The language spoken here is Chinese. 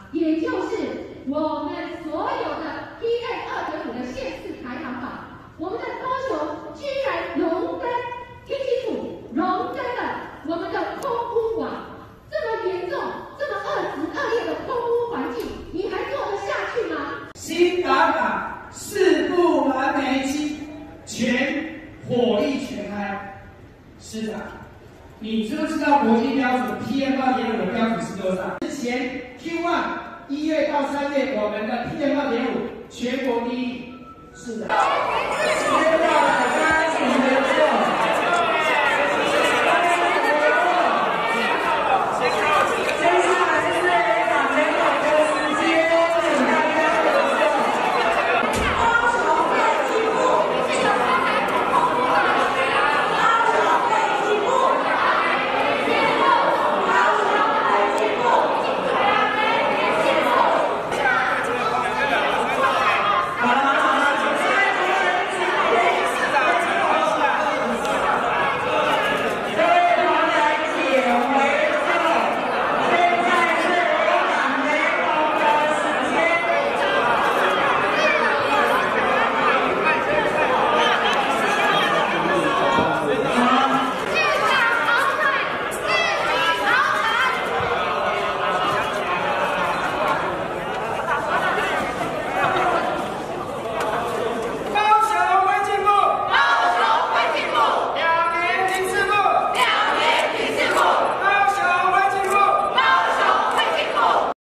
也就是我们所有的 PM2.5的县市排行榜，我们的高雄居然荣登，听清楚，荣登了我们的空污网。这么严重、这么恶劣的空污环境，你还做得下去吗？ 新达港4部燃煤机火力全开，市长，你知不知道国际标准 PM2.5的标准是多少？之前 Q1 1月到3月，我们的 PM2.5全国第一，是的。接到了该你的做。